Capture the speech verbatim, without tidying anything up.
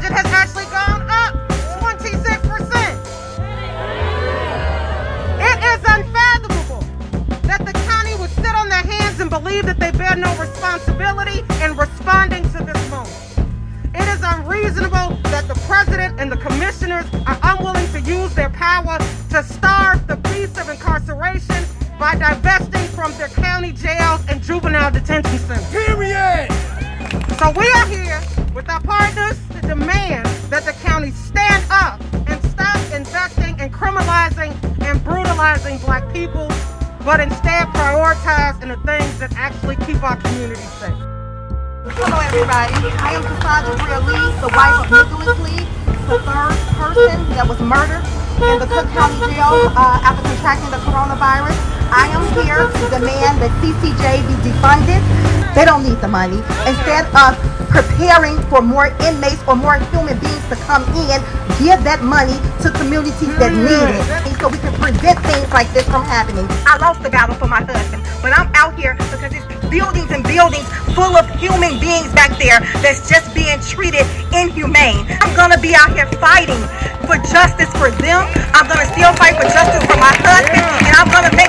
budget has actually gone up twenty-six percent. It is unfathomable that the county would sit on their hands and believe that they bear no responsibility in responding to this moment. It is unreasonable that the president and the commissioners are unwilling to use their power to starve the beast of incarceration by divesting from their county jails and juvenile detention centers. Period! So we are here with our partners to demand that the county stand up and stop investing in criminalizing and brutalizing black people, but instead prioritize in the things that actually keep our community safe. Hello everybody, I am Cassandra Brea Lee, the wife of Nicholas Lee, the third person that was murdered in the Cook County Jail uh, after contracting the coronavirus. I am here to demand that C C J be defunded. They don't need the money. Instead of preparing for more inmates or more human beings to come in, give that money to communities that need it, so we can prevent things like this from happening. I lost the battle for my husband, but I'm out here because it's buildings and buildings full of human beings back there that's just being treated inhumane. I'm gonna be out here fighting for justice for them. I'm gonna still fight for justice for my husband, and I'm gonna make